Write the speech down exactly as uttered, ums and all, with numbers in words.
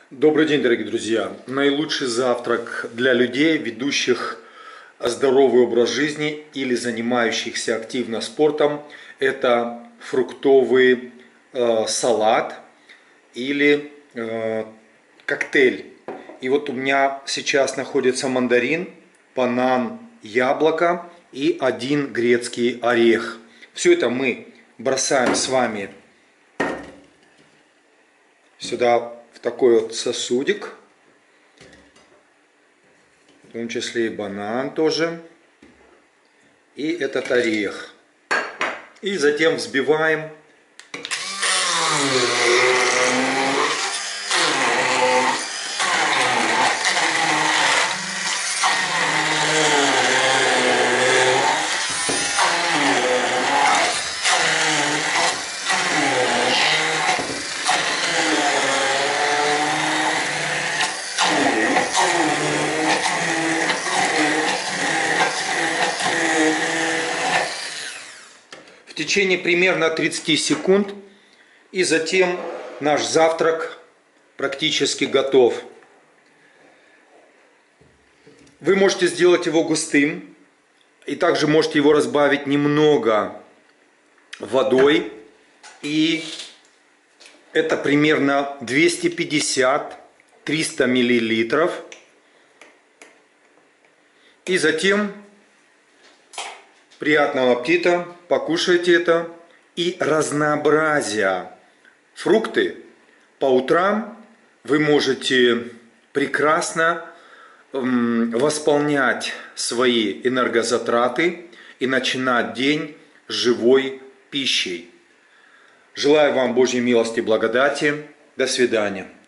Добрый день, дорогие друзья! Наилучший завтрак для людей, ведущих здоровый образ жизни или занимающихся активно спортом, это фруктовый э, салат или э, коктейль. И вот у меня сейчас находится мандарин, банан, яблоко и один грецкий орех. Все это мы бросаем с вами сюда, в такой вот сосудик, в том числе и банан тоже, и этот орех. И затем взбиваем. В течение примерно тридцати секунд, и затем наш завтрак практически готов. Вы можете сделать его густым, и также можете его разбавить немного водой, и это примерно двести пятьдесят — триста миллилитров. И затем приятного аппетита, покушайте это. И разнообразие. Фрукты по утрам вы можете прекрасно восполнять свои энергозатраты и начинать день с живой пищей. Желаю вам Божьей милости и благодати. До свидания.